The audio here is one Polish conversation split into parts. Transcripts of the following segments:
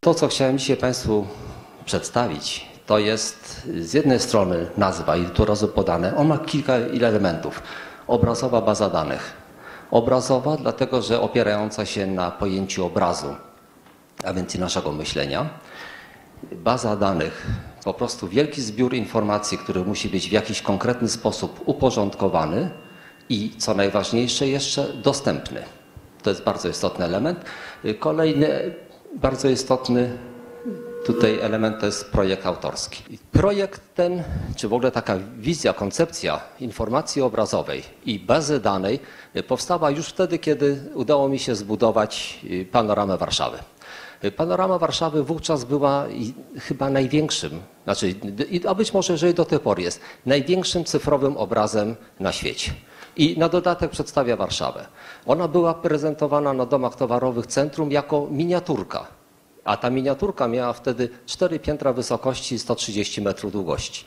To, co chciałem dzisiaj Państwu przedstawić, to jest z jednej strony nazwa i tu razu podane. On ma kilka elementów. Obrazowa baza danych. Obrazowa, dlatego że opierająca się na pojęciu obrazu, a więc i naszego myślenia. Baza danych, po prostu wielki zbiór informacji, który musi być w jakiś konkretny sposób uporządkowany i, co najważniejsze, jeszcze dostępny. To jest bardzo istotny element. Kolejny bardzo istotny tutaj element to jest projekt autorski. Projekt ten, czy w ogóle taka wizja, koncepcja informacji obrazowej i bazy danej powstała już wtedy, kiedy udało mi się zbudować panoramę Warszawy. Panorama Warszawy wówczas była chyba największym, a być może, że i do tej pory jest, największym cyfrowym obrazem na świecie. I na dodatek przedstawia Warszawę. Ona była prezentowana na domach towarowych centrum jako miniaturka. A ta miniaturka miała wtedy 4 piętra wysokości i 130 metrów długości.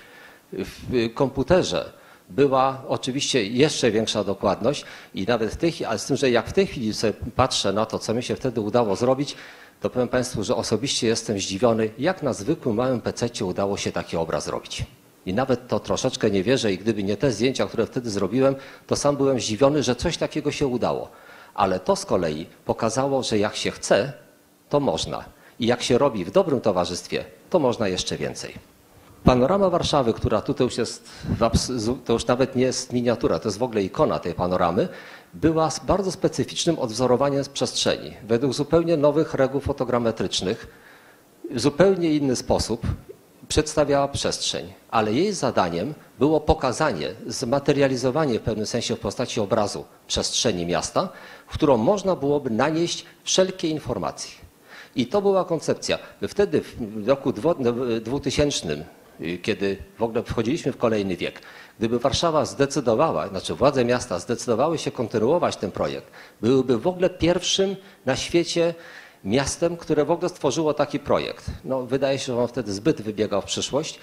W komputerze była oczywiście jeszcze większa dokładność i nawet w tej chwili, ale z tym, że jak w tej chwili sobie patrzę na to, co mi się wtedy udało zrobić, to powiem Państwu, że osobiście jestem zdziwiony, jak na zwykłym małym PC-cie udało się taki obraz zrobić. I nawet to troszeczkę nie wierzę i gdyby nie te zdjęcia, które wtedy zrobiłem, to sam byłem zdziwiony, że coś takiego się udało. Ale to z kolei pokazało, że jak się chce, to można. I jak się robi w dobrym towarzystwie, to można jeszcze więcej. Panorama Warszawy, która tutaj już jest, to już nawet nie jest miniatura, to jest w ogóle ikona tej panoramy, była bardzo specyficznym odwzorowaniem z przestrzeni. Według zupełnie nowych reguł fotogrametrycznych, w zupełnie inny sposób przedstawiała przestrzeń, ale jej zadaniem było pokazanie, zmaterializowanie w pewnym sensie w postaci obrazu przestrzeni miasta, w którą można byłoby nanieść wszelkie informacje. I to była koncepcja. Wtedy w roku 2000, kiedy w ogóle wchodziliśmy w kolejny wiek, gdyby Warszawa zdecydowała, władze miasta zdecydowały się kontynuować ten projekt, byłyby w ogóle pierwszym na świecie miastem, które w ogóle stworzyło taki projekt. No, wydaje się, że on wtedy zbyt wybiegał w przyszłość,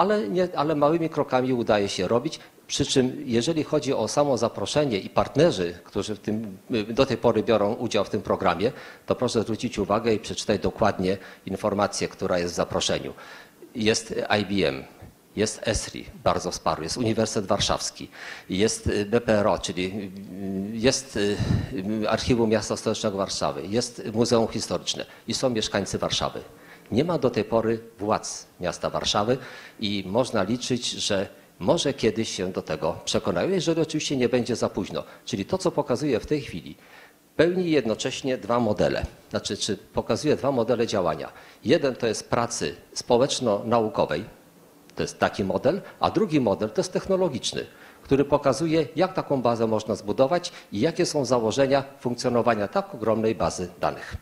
ale małymi krokami udaje się robić. Przy czym jeżeli chodzi o samo zaproszenie i partnerzy, którzy do tej pory biorą udział w tym programie, to proszę zwrócić uwagę i przeczytać dokładnie informację, która jest w zaproszeniu. Jest IBM, jest ESRI, bardzo wsparł, jest Uniwersytet Warszawski, jest BPRO, czyli jest Archiwum Miasta Stołecznego Warszawy, jest Muzeum Historyczne i są mieszkańcy Warszawy. Nie ma do tej pory władz miasta Warszawy i można liczyć, że może kiedyś się do tego przekonają, jeżeli oczywiście nie będzie za późno. Czyli to, co pokazuje w tej chwili, pełni jednocześnie dwa modele, czy pokazuje dwa modele działania. Jeden to jest pracy społeczno-naukowej, to jest taki model, a drugi model to jest technologiczny, który pokazuje, jak taką bazę można zbudować i jakie są założenia funkcjonowania tak ogromnej bazy danych.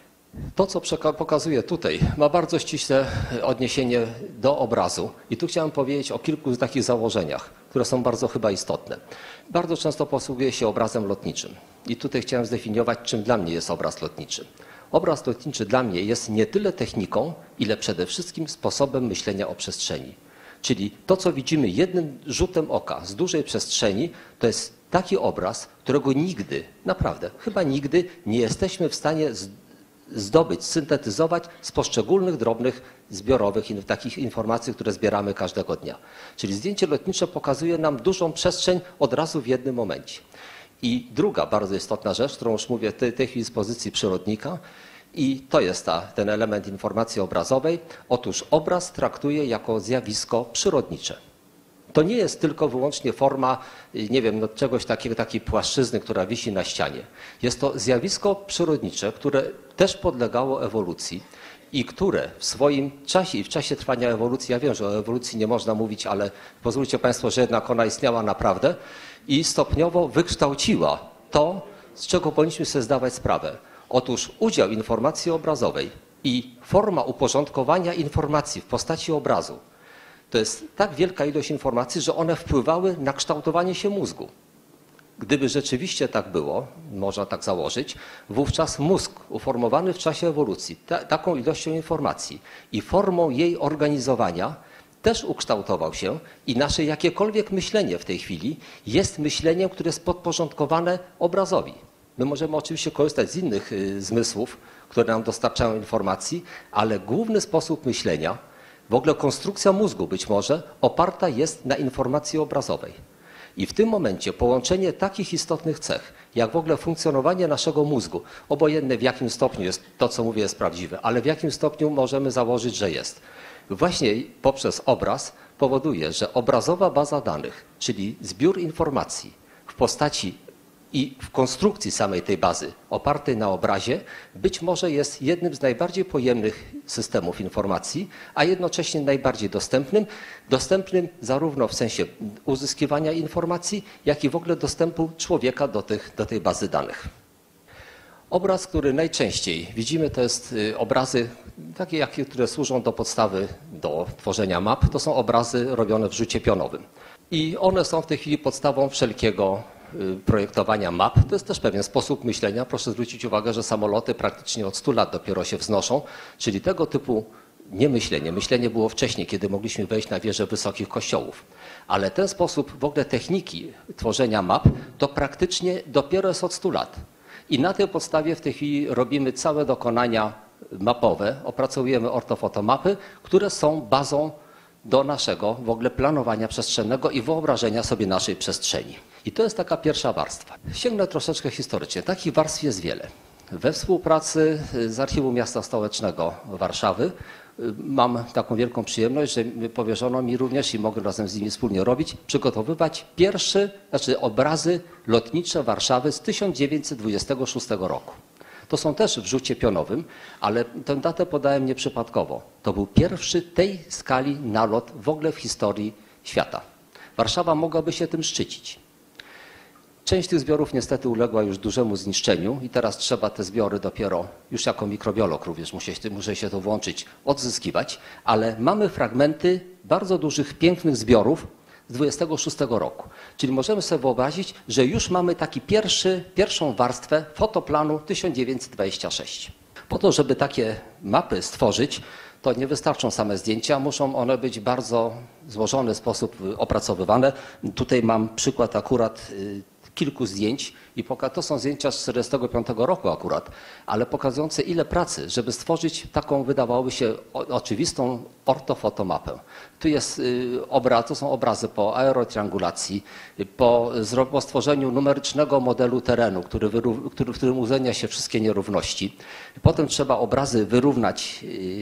To, co pokazuję tutaj, ma bardzo ściśle odniesienie do obrazu i tu chciałem powiedzieć o kilku takich założeniach, które są bardzo chyba istotne. Bardzo często posługuję się obrazem lotniczym i tutaj chciałem zdefiniować, czym dla mnie jest obraz lotniczy. Obraz lotniczy dla mnie jest nie tyle techniką, ile przede wszystkim sposobem myślenia o przestrzeni. Czyli to, co widzimy jednym rzutem oka z dużej przestrzeni, to jest taki obraz, którego nigdy, naprawdę, chyba nigdy nie jesteśmy w stanie zdobyć, syntetyzować z poszczególnych drobnych, zbiorowych takich informacji, które zbieramy każdego dnia. Czyli zdjęcie lotnicze pokazuje nam dużą przestrzeń od razu w jednym momencie. I druga bardzo istotna rzecz, którą już mówię w tej chwili z pozycji przyrodnika, i to jest ten element informacji obrazowej. Otóż obraz traktuję jako zjawisko przyrodnicze. To nie jest tylko wyłącznie forma, nie wiem, czegoś takiego, takiej płaszczyzny, która wisi na ścianie. Jest to zjawisko przyrodnicze, które też podlegało ewolucji i które w swoim czasie i w czasie trwania ewolucji, ja wiem, że o ewolucji nie można mówić, ale pozwólcie Państwo, że jednak ona istniała naprawdę i stopniowo wykształciła to, z czego powinniśmy sobie zdawać sprawę. Otóż udział informacji obrazowej i forma uporządkowania informacji w postaci obrazu to jest tak wielka ilość informacji, że one wpływały na kształtowanie się mózgu. Gdyby rzeczywiście tak było, można tak założyć, wówczas mózg uformowany w czasie ewolucji taką ilością informacji i formą jej organizowania też ukształtował się i nasze jakiekolwiek myślenie w tej chwili jest myśleniem, które jest podporządkowane obrazowi. My możemy oczywiście korzystać z innych zmysłów, które nam dostarczają informacji, ale główny sposób myślenia, w ogóle konstrukcja mózgu być może, oparta jest na informacji obrazowej. I w tym momencie połączenie takich istotnych cech, jak w ogóle funkcjonowanie naszego mózgu, obojętne w jakim stopniu jest to, co mówię, jest prawdziwe, ale w jakim stopniu możemy założyć, że jest. Właśnie poprzez obraz powoduje, że obrazowa baza danych, czyli zbiór informacji w postaci i w konstrukcji samej tej bazy opartej na obrazie być może jest jednym z najbardziej pojemnych systemów informacji, a jednocześnie najbardziej dostępnym zarówno w sensie uzyskiwania informacji, jak i w ogóle dostępu człowieka do tej bazy danych. Obraz, który najczęściej widzimy, to jest obrazy takie, które służą do podstawy do tworzenia map. To są obrazy robione w rzucie pionowym. I one są w tej chwili podstawą wszelkiego projektowania map. To jest też pewien sposób myślenia. Proszę zwrócić uwagę, że samoloty praktycznie od 100 lat dopiero się wznoszą, czyli tego typu niemyślenie. Myślenie było wcześniej, kiedy mogliśmy wejść na wieże wysokich kościołów. Ale ten sposób w ogóle techniki tworzenia map to praktycznie dopiero jest od 100 lat. I na tej podstawie w tej chwili robimy całe dokonania mapowe, opracowujemy ortofotomapy, które są bazą do naszego w ogóle planowania przestrzennego i wyobrażenia sobie naszej przestrzeni. I to jest taka pierwsza warstwa. Sięgnę troszeczkę historycznie. Takich warstw jest wiele. We współpracy z Archiwum Miasta Stołecznego Warszawy mam taką wielką przyjemność, że powierzono mi również i mogę razem z nimi wspólnie robić, przygotowywać obrazy lotnicze Warszawy z 1926 roku. To są też w rzucie pionowym, ale tę datę podałem nieprzypadkowo. To był pierwszy tej skali nalot w ogóle w historii świata. Warszawa mogłaby się tym szczycić. Część tych zbiorów niestety uległa już dużemu zniszczeniu i teraz trzeba te zbiory dopiero, już jako mikrobiolog również muszę się to włączyć, odzyskiwać, ale mamy fragmenty bardzo dużych, pięknych zbiorów z 26 roku. Czyli możemy sobie wyobrazić, że już mamy taki pierwszą warstwę fotoplanu 1926. Po to, żeby takie mapy stworzyć, to nie wystarczą same zdjęcia, muszą one być bardzo złożony sposób opracowywane. Tutaj mam przykład akurat kilku zdjęć i to są zdjęcia z 1945 roku akurat, ale pokazujące ile pracy, żeby stworzyć taką, wydawałoby się, oczywistą ortofotomapę. Tu jest to są obrazy po aerotriangulacji, po stworzeniu numerycznego modelu terenu, w którym uwzględnia się wszystkie nierówności. Potem trzeba obrazy wyrównać,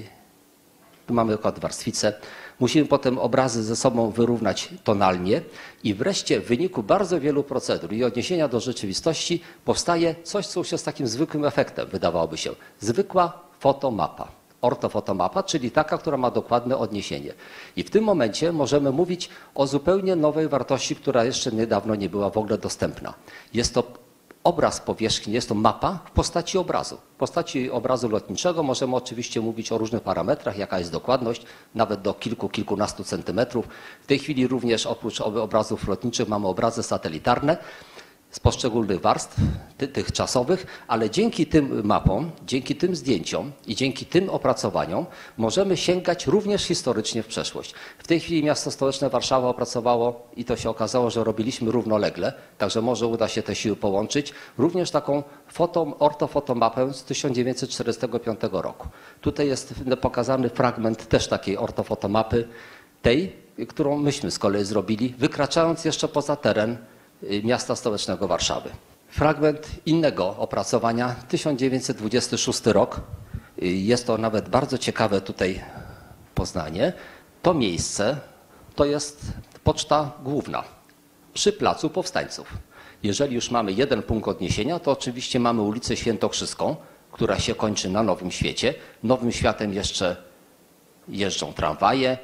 tu mamy przykład warstwicę. Musimy potem obrazy ze sobą wyrównać tonalnie i wreszcie w wyniku bardzo wielu procedur i odniesienia do rzeczywistości powstaje coś, co już jest takim zwykłym efektem, wydawałoby się. Zwykła fotomapa, ortofotomapa, czyli taka, która ma dokładne odniesienie. I w tym momencie możemy mówić o zupełnie nowej wartości, która jeszcze niedawno nie była w ogóle dostępna. Jest to obraz powierzchni, jest to mapa w postaci obrazu. W postaci obrazu lotniczego możemy oczywiście mówić o różnych parametrach, jaka jest dokładność, nawet do kilkunastu centymetrów. W tej chwili również oprócz obrazów lotniczych mamy obrazy satelitarne z poszczególnych warstw, tych czasowych, ale dzięki tym mapom, dzięki tym zdjęciom i dzięki tym opracowaniom możemy sięgać również historycznie w przeszłość. W tej chwili Miasto Stołeczne Warszawa opracowało i to się okazało, że robiliśmy równolegle, także może uda się te siły połączyć, również taką ortofotomapę z 1945 roku. Tutaj jest pokazany fragment też takiej ortofotomapy, tej, którą myśmy z kolei zrobili, wykraczając jeszcze poza teren Miasta Stołecznego Warszawy. Fragment innego opracowania, 1926 rok. Jest to nawet bardzo ciekawe tutaj poznanie. To miejsce to jest Poczta Główna przy Placu Powstańców. Jeżeli już mamy jeden punkt odniesienia, to oczywiście mamy ulicę Świętokrzyską, która się kończy na Nowym Świecie. Nowym Światem jeszcze jeżdżą tramwaje.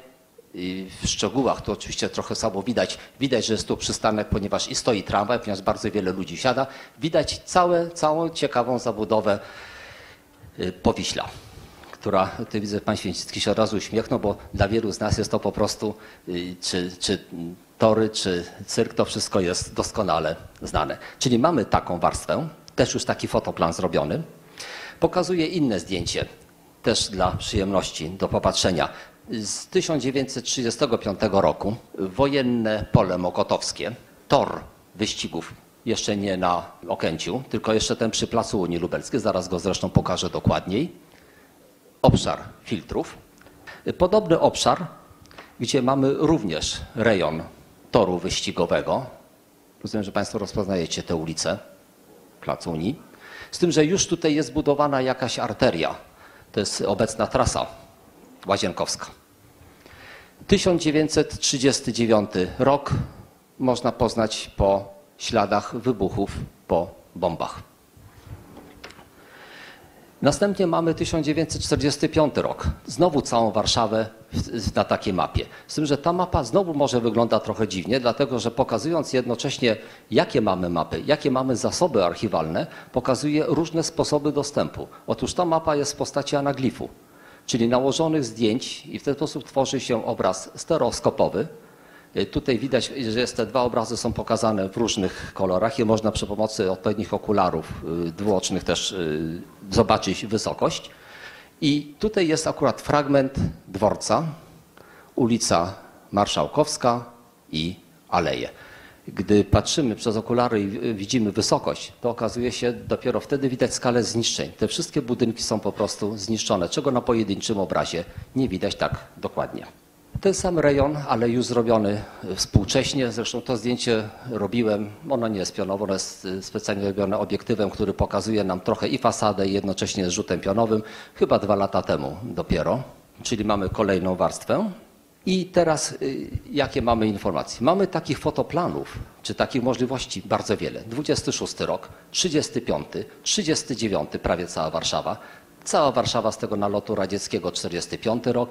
W szczegółach to oczywiście trochę słabo widać, że jest tu przystanek, ponieważ i stoi tramwaj, ponieważ bardzo wiele ludzi siada. Widać całą ciekawą zabudowę Powiśla, która, tutaj widzę, pan Święcicki się od razu uśmiechnął, bo dla wielu z nas jest to po prostu, czy tory, czy cyrk, to wszystko jest doskonale znane. Czyli mamy taką warstwę, też już taki fotoplan zrobiony. Pokazuję inne zdjęcie, też dla przyjemności, do popatrzenia. Z 1935 roku wojenne pole mokotowskie, tor wyścigów jeszcze nie na Okęciu, tylko jeszcze ten przy Placu Unii Lubelskiej, zaraz go zresztą pokażę dokładniej. Obszar filtrów. Podobny obszar, gdzie mamy również rejon toru wyścigowego. Rozumiem, że Państwo rozpoznajecie tę ulicę, Plac Unii. Z tym, że już tutaj jest budowana jakaś arteria. To jest obecna trasa Łazienkowska. 1939 rok można poznać po śladach wybuchów, po bombach. Następnie mamy 1945 rok. Znowu całą Warszawę na takiej mapie. Z tym, że ta mapa znowu może wygląda trochę dziwnie, dlatego że pokazując jednocześnie, jakie mamy mapy, jakie mamy zasoby archiwalne, pokazuje różne sposoby dostępu. Otóż ta mapa jest w postaci anaglifu, czyli nałożonych zdjęć i w ten sposób tworzy się obraz stereoskopowy. Tutaj widać, że te dwa obrazy są pokazane w różnych kolorach i można przy pomocy odpowiednich okularów dwuocznych też zobaczyć wysokość. I tutaj jest akurat fragment dworca, ulica Marszałkowska i aleje. Gdy patrzymy przez okulary i widzimy wysokość, to okazuje się, dopiero wtedy widać skalę zniszczeń. Te wszystkie budynki są po prostu zniszczone, czego na pojedynczym obrazie nie widać tak dokładnie. Ten sam rejon, ale już zrobiony współcześnie. Zresztą to zdjęcie robiłem, ono nie jest pionowe, ono jest specjalnie robione obiektywem, który pokazuje nam trochę i fasadę i jednocześnie z rzutem pionowym, chyba 2 lata temu dopiero. Czyli mamy kolejną warstwę. I teraz jakie mamy informacje? Mamy takich fotoplanów, czy takich możliwości bardzo wiele. 26 rok, 35, 39, prawie cała Warszawa. Cała Warszawa z tego nalotu radzieckiego, 45 rok,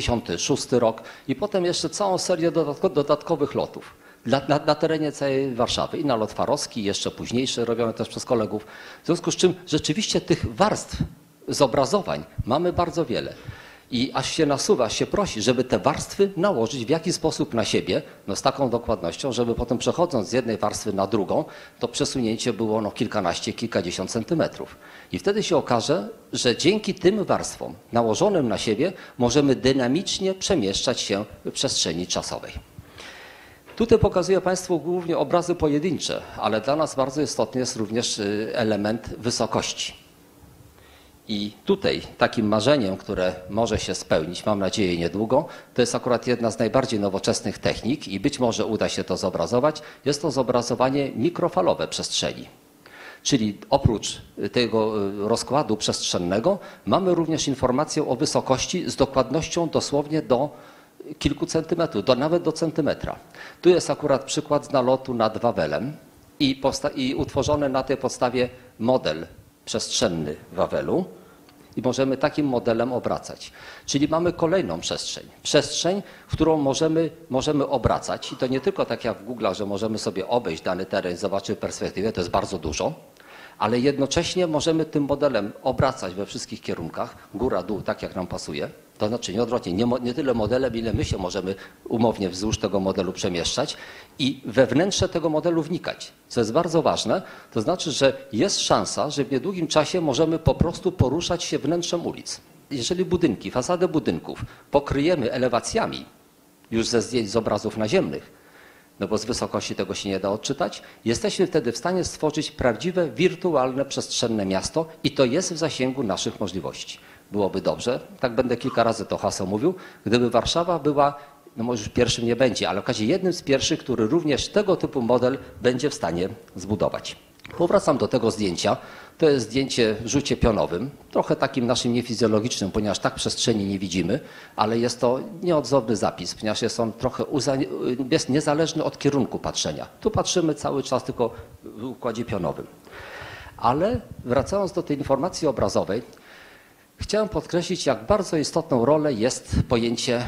56 rok i potem jeszcze całą serię dodatkowych lotów na terenie całej Warszawy. I nalot Farowski, jeszcze późniejszy, robiony też przez kolegów. W związku z czym rzeczywiście tych warstw zobrazowań mamy bardzo wiele. I aż się nasuwa, aż się prosi, żeby te warstwy nałożyć w jakiś sposób na siebie, no z taką dokładnością, żeby potem przechodząc z jednej warstwy na drugą, to przesunięcie było no kilkanaście, kilkadziesiąt centymetrów. I wtedy się okaże, że dzięki tym warstwom nałożonym na siebie możemy dynamicznie przemieszczać się w przestrzeni czasowej. Tutaj pokazuję Państwu głównie obrazy pojedyncze, ale dla nas bardzo istotny jest również element wysokości. I tutaj takim marzeniem, które może się spełnić, mam nadzieję niedługo, to jest akurat jedna z najbardziej nowoczesnych technik i być może uda się to zobrazować. Jest to zobrazowanie mikrofalowe przestrzeni. Czyli oprócz tego rozkładu przestrzennego mamy również informację o wysokości z dokładnością dosłownie do kilku centymetrów, nawet do centymetra. Tu jest akurat przykład z nalotu nad Wawelem i utworzony na tej podstawie model przestrzenny Wawelu i możemy takim modelem obracać. Czyli mamy kolejną przestrzeń. Przestrzeń, którą możemy obracać i to nie tylko tak jak w Google, że możemy sobie obejść dany teren, zobaczyć perspektywę, to jest bardzo dużo, ale jednocześnie możemy tym modelem obracać we wszystkich kierunkach, góra, dół, tak jak nam pasuje. To znaczy nie odwrotnie, nie tyle modelem, ile my się możemy umownie wzdłuż tego modelu przemieszczać i we wnętrze tego modelu wnikać. Co jest bardzo ważne, to znaczy, że jest szansa, że w niedługim czasie możemy po prostu poruszać się wnętrzem ulic. Jeżeli budynki, fasady budynków pokryjemy elewacjami już ze zdjęć z obrazów naziemnych, no bo z wysokości tego się nie da odczytać, jesteśmy wtedy w stanie stworzyć prawdziwe, wirtualne, przestrzenne miasto i to jest w zasięgu naszych możliwości. Byłoby dobrze, tak będę kilka razy to hasło mówił, gdyby Warszawa była, no może już pierwszym nie będzie, ale w razie jednym z pierwszych, który również tego typu model będzie w stanie zbudować. Powracam do tego zdjęcia. To jest zdjęcie w rzucie pionowym, trochę takim naszym niefizjologicznym, ponieważ tak przestrzeni nie widzimy, ale jest to nieodzowny zapis, ponieważ jest on trochę jest niezależny od kierunku patrzenia. Tu patrzymy cały czas tylko w układzie pionowym. Ale wracając do tej informacji obrazowej, chciałem podkreślić, jak bardzo istotną rolę jest pojęcie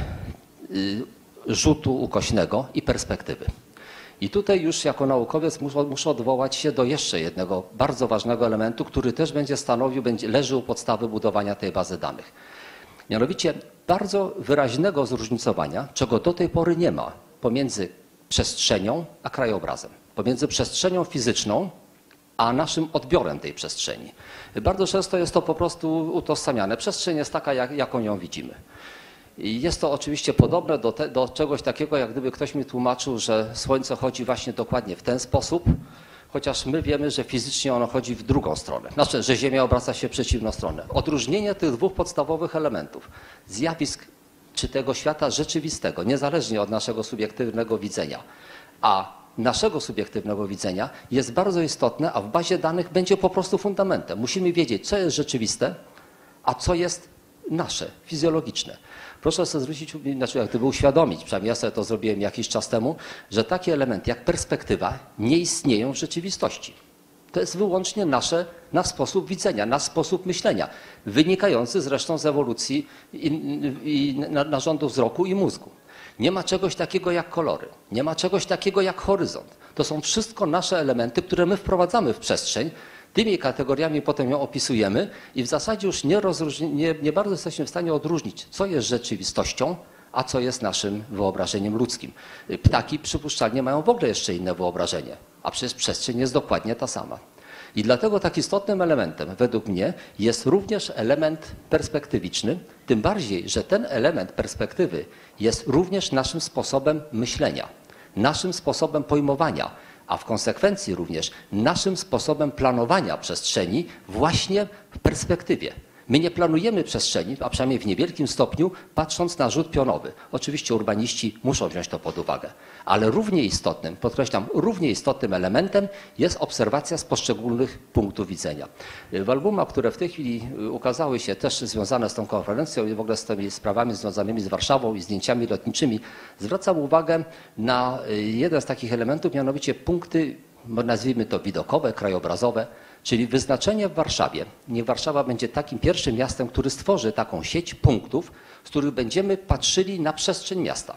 rzutu ukośnego i perspektywy. I tutaj już jako naukowiec muszę odwołać się do jeszcze jednego bardzo ważnego elementu, który też będzie stanowił, leży u podstawy budowania tej bazy danych. Mianowicie bardzo wyraźnego zróżnicowania, czego do tej pory nie ma, pomiędzy przestrzenią a krajobrazem, pomiędzy przestrzenią fizyczną a naszym odbiorem tej przestrzeni. Bardzo często jest to po prostu utożsamiane. Przestrzeń jest taka, jaką ją widzimy. I jest to oczywiście podobne do czegoś takiego, jak gdyby ktoś mi tłumaczył, że Słońce chodzi właśnie dokładnie w ten sposób, chociaż my wiemy, że fizycznie ono chodzi w drugą stronę. Znaczy, że Ziemia obraca się w przeciwną stronę. Odróżnienie tych dwóch podstawowych elementów, zjawisk czy tego świata rzeczywistego, niezależnie od naszego subiektywnego widzenia, a naszego subiektywnego widzenia jest bardzo istotne, a w bazie danych będzie po prostu fundamentem. Musimy wiedzieć, co jest rzeczywiste, a co jest nasze, fizjologiczne. Proszę sobie zwrócić, znaczy jak gdyby uświadomić, przynajmniej ja sobie to zrobiłem jakiś czas temu, że takie elementy jak perspektywa nie istnieją w rzeczywistości. To jest wyłącznie nasz sposób widzenia, nasz sposób myślenia, wynikający zresztą z ewolucji i narządu wzroku i mózgu. Nie ma czegoś takiego jak kolory, nie ma czegoś takiego jak horyzont. To są wszystko nasze elementy, które my wprowadzamy w przestrzeń, tymi kategoriami potem ją opisujemy i w zasadzie już nie bardzo jesteśmy w stanie odróżnić, co jest rzeczywistością, a co jest naszym wyobrażeniem ludzkim. Ptaki przypuszczalnie mają w ogóle jeszcze inne wyobrażenie, a przecież przestrzeń jest dokładnie ta sama. I dlatego tak istotnym elementem według mnie jest również element perspektywiczny, tym bardziej, że ten element perspektywy jest również naszym sposobem myślenia, naszym sposobem pojmowania, a w konsekwencji również naszym sposobem planowania przestrzeni właśnie w perspektywie. My nie planujemy przestrzeni, a przynajmniej w niewielkim stopniu, patrząc na rzut pionowy. Oczywiście urbaniści muszą wziąć to pod uwagę, ale równie istotnym, podkreślam, równie istotnym elementem jest obserwacja z poszczególnych punktów widzenia. W albumach, które w tej chwili ukazały się też związane z tą konferencją i w ogóle z tymi sprawami związanymi z Warszawą i zdjęciami lotniczymi, zwracam uwagę na jeden z takich elementów, mianowicie punkty, nazwijmy to widokowe, krajobrazowe, czyli wyznaczenie w Warszawie. Niech Warszawa będzie takim pierwszym miastem, który stworzy taką sieć punktów, z których będziemy patrzyli na przestrzeń miasta.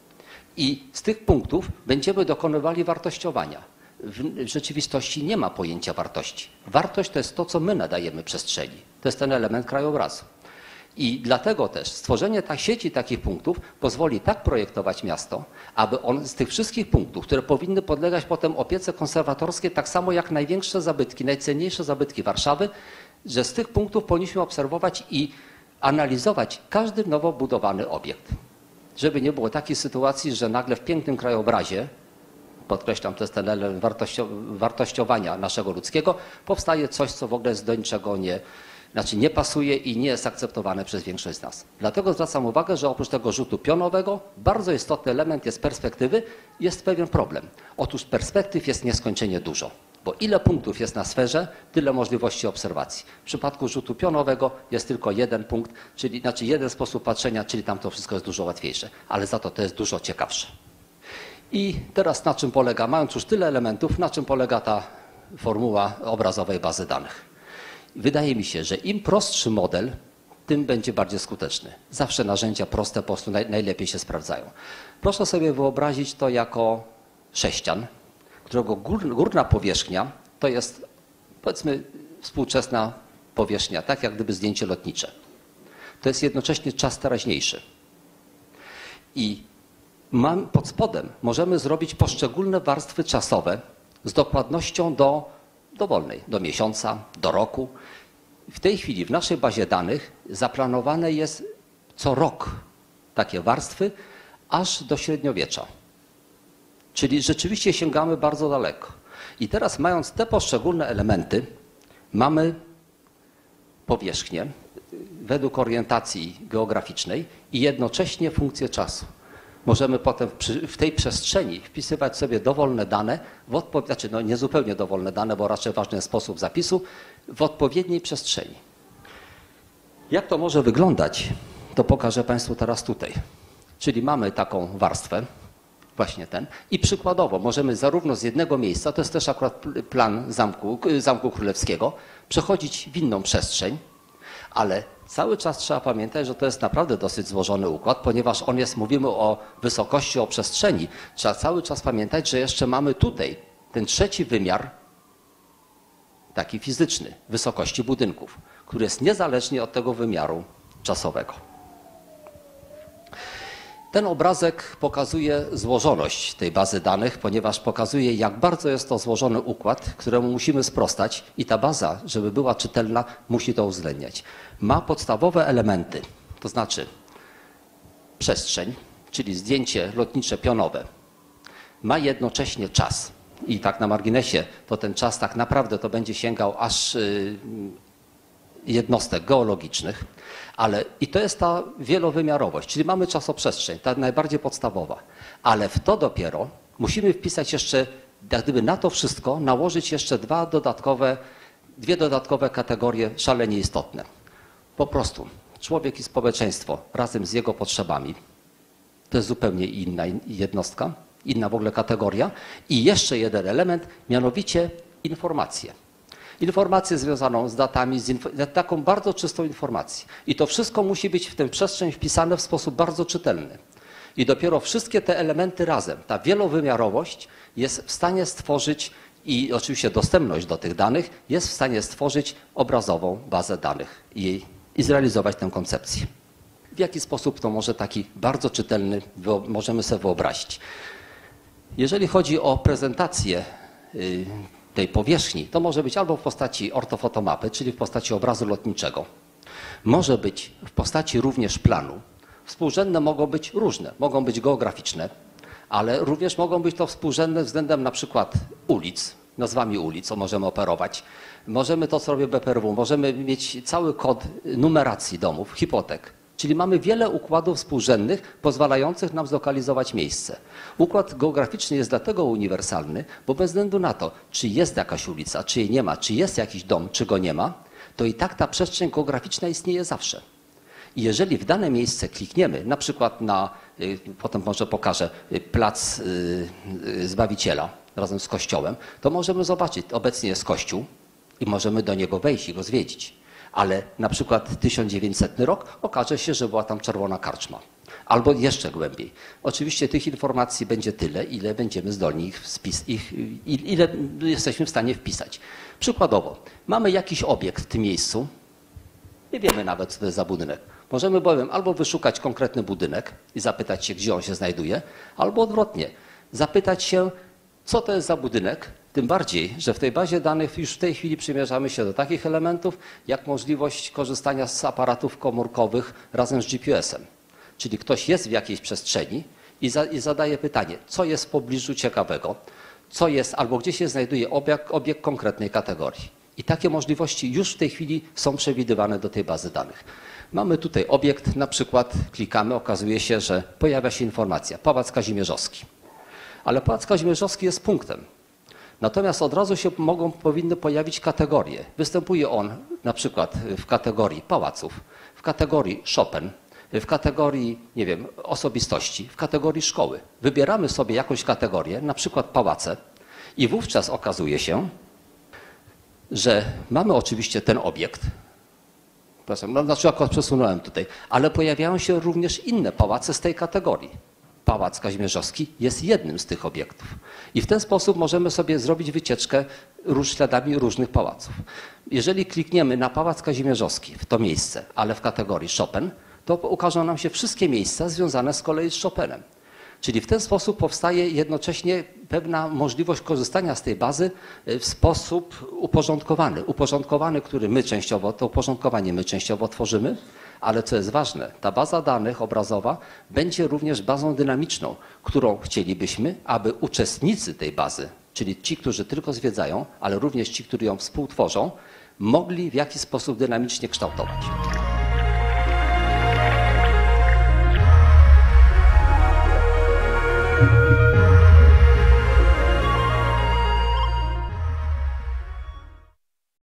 I z tych punktów będziemy dokonywali wartościowania. W rzeczywistości nie ma pojęcia wartości. Wartość to jest to, co my nadajemy przestrzeni. To jest ten element krajobrazu. I dlatego też stworzenie sieci takich punktów pozwoli tak projektować miasto, aby on z tych wszystkich punktów, które powinny podlegać potem opiece konserwatorskiej, tak samo jak największe zabytki, najcenniejsze zabytki Warszawy, że z tych punktów powinniśmy obserwować i analizować każdy nowo budowany obiekt. Żeby nie było takiej sytuacji, że nagle w pięknym krajobrazie, podkreślam, to jest ten element wartościowania naszego ludzkiego, powstaje coś, co w ogóle jest do niczego nie pasuje i nie jest akceptowane przez większość z nas. Dlatego zwracam uwagę, że oprócz tego rzutu pionowego bardzo istotny element jest perspektywy. Jest pewien problem. Otóż perspektyw jest nieskończenie dużo, bo ile punktów jest na sferze, tyle możliwości obserwacji. W przypadku rzutu pionowego jest tylko jeden punkt, czyli jeden sposób patrzenia, czyli tam to wszystko jest dużo łatwiejsze, ale za to jest dużo ciekawsze. I teraz na czym polega, mając już tyle elementów, na czym polega ta formuła obrazowej bazy danych? Wydaje mi się, że im prostszy model, tym będzie bardziej skuteczny. Zawsze narzędzia proste po prostu najlepiej się sprawdzają. Proszę sobie wyobrazić to jako sześcian, którego górna powierzchnia to jest, powiedzmy, współczesna powierzchnia, tak jak gdyby zdjęcie lotnicze. To jest jednocześnie czas teraźniejszy. I pod spodem możemy zrobić poszczególne warstwy czasowe z dokładnością dowolnej, do miesiąca, do roku. W tej chwili w naszej bazie danych zaplanowane jest co rok takie warstwy aż do średniowiecza. Czyli rzeczywiście sięgamy bardzo daleko. I teraz mając te poszczególne elementy, mamy powierzchnię według orientacji geograficznej i jednocześnie funkcję czasu. Możemy potem w tej przestrzeni wpisywać sobie dowolne dane, nie zupełnie dowolne dane, bo raczej ważny jest sposób zapisu, w odpowiedniej przestrzeni. Jak to może wyglądać, to pokażę Państwu teraz tutaj. Czyli mamy taką warstwę, właśnie ten, i przykładowo możemy zarówno z jednego miejsca, to jest też akurat plan Zamku Królewskiego, przechodzić w inną przestrzeń, ale cały czas trzeba pamiętać, że to jest naprawdę dosyć złożony układ, ponieważ mówimy o wysokości, o przestrzeni. Trzeba cały czas pamiętać, że jeszcze mamy tutaj ten trzeci wymiar, taki fizyczny, wysokości budynków, który jest niezależnie od tego wymiaru czasowego. Ten obrazek pokazuje złożoność tej bazy danych, ponieważ pokazuje, jak bardzo jest to złożony układ, któremu musimy sprostać i ta baza, żeby była czytelna, musi to uwzględniać. Ma podstawowe elementy, to znaczy przestrzeń, czyli zdjęcie lotnicze pionowe. Ma jednocześnie czas. I tak na marginesie, to ten czas tak naprawdę to będzie sięgał aż jednostek geologicznych, ale i to jest ta wielowymiarowość, czyli mamy czasoprzestrzeń, ta najbardziej podstawowa, ale w to dopiero musimy wpisać jeszcze, jak gdyby na to wszystko nałożyć jeszcze dwie dodatkowe kategorie szalenie istotne. Po prostu człowiek i społeczeństwo razem z jego potrzebami, to jest zupełnie inna jednostka, inna w ogóle kategoria i jeszcze jeden element, mianowicie informacje. Informację związaną z datami, taką bardzo czystą informację. I to wszystko musi być w tę przestrzeń wpisane w sposób bardzo czytelny. I dopiero wszystkie te elementy razem, ta wielowymiarowość jest w stanie stworzyć i oczywiście dostępność do tych danych jest w stanie stworzyć obrazową bazę danych i zrealizować tę koncepcję. W jaki sposób to może taki bardzo czytelny możemy sobie wyobrazić? Jeżeli chodzi o prezentację tej powierzchni, to może być albo w postaci ortofotomapy, czyli w postaci obrazu lotniczego. Może być w postaci również planu. Współrzędne mogą być różne, mogą być geograficzne, ale również mogą być to współrzędne względem na przykład ulic, nazwami ulic, co możemy operować. Możemy to, co robi BPRW, możemy mieć cały kod numeracji domów, hipotek. Czyli mamy wiele układów współrzędnych pozwalających nam zlokalizować miejsce. Układ geograficzny jest dlatego uniwersalny, bo bez względu na to, czy jest jakaś ulica, czy jej nie ma, czy jest jakiś dom, czy go nie ma, to i tak ta przestrzeń geograficzna istnieje zawsze. I jeżeli w dane miejsce klikniemy, na przykład na, potem może pokażę, plac Zbawiciela razem z kościołem, to możemy zobaczyć, obecnie jest kościół i możemy do niego wejść i go zwiedzić. Ale na przykład 1900 rok okaże się, że była tam czerwona karczma. Albo jeszcze głębiej. Oczywiście tych informacji będzie tyle, ile będziemy zdolni ile jesteśmy w stanie wpisać. Przykładowo, mamy jakiś obiekt w tym miejscu, nie wiemy nawet, co to jest za budynek. Możemy bowiem albo wyszukać konkretny budynek i zapytać się, gdzie on się znajduje, albo odwrotnie, zapytać się, co to jest za budynek, tym bardziej, że w tej bazie danych już w tej chwili przymierzamy się do takich elementów, jak możliwość korzystania z aparatów komórkowych razem z GPS-em. Czyli ktoś jest w jakiejś przestrzeni i zadaje pytanie, co jest w pobliżu ciekawego, co jest albo gdzie się znajduje obiekt konkretnej kategorii. I takie możliwości już w tej chwili są przewidywane do tej bazy danych. Mamy tutaj obiekt, na przykład klikamy, okazuje się, że pojawia się informacja, Pałac Kazimierzowski. Ale Pałac Kazimierzowski jest punktem. Natomiast od razu się powinny pojawić kategorie. Występuje on na przykład w kategorii pałaców, w kategorii Chopin, w kategorii, nie wiem, osobistości, w kategorii szkoły. Wybieramy sobie jakąś kategorię, na przykład pałace i wówczas okazuje się, że mamy oczywiście ten obiekt, znaczy akurat przesunąłem tutaj, ale pojawiają się również inne pałace z tej kategorii. Pałac Kazimierzowski jest jednym z tych obiektów. I w ten sposób możemy sobie zrobić wycieczkę śladami różnych pałaców. Jeżeli klikniemy na Pałac Kazimierzowski, w to miejsce, ale w kategorii Chopin, to ukażą nam się wszystkie miejsca związane z kolei z Chopinem. Czyli w ten sposób powstaje jednocześnie pewna możliwość korzystania z tej bazy w sposób uporządkowany. Uporządkowany, który to uporządkowanie my częściowo tworzymy, ale co jest ważne, ta baza danych obrazowa będzie również bazą dynamiczną, którą chcielibyśmy, aby uczestnicy tej bazy, czyli ci, którzy tylko zwiedzają, ale również ci, którzy ją współtworzą, mogli w jakiś sposób dynamicznie kształtować.